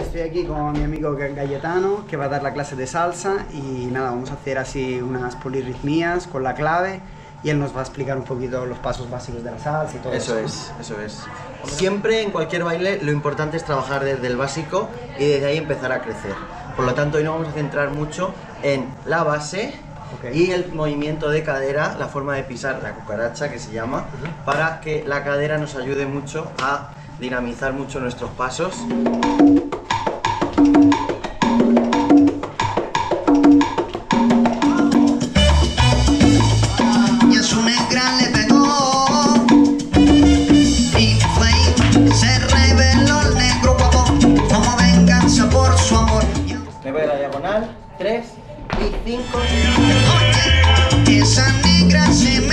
estoy aquí con mi amigo Cayetano, que va a dar la clase de salsa y nada, vamos a hacer así unas polirritmías con la clave y él nos va a explicar un poquito los pasos básicos de la salsa y todo eso. Eso es. Siempre en cualquier baile lo importante es trabajar desde el básico y desde ahí empezar a crecer. Por lo tanto, hoy nos vamos a centrar mucho en la base y el movimiento de cadera, la forma de pisar, la cucaracha que se llama, para que la cadera nos ayude mucho a dinamizar mucho nuestros pasos. Y a su negra le pegó y fue, se reveló el negro guapo como venganza por su amor. Me voy a la diagonal, 3 y 5. Oye, esa negra se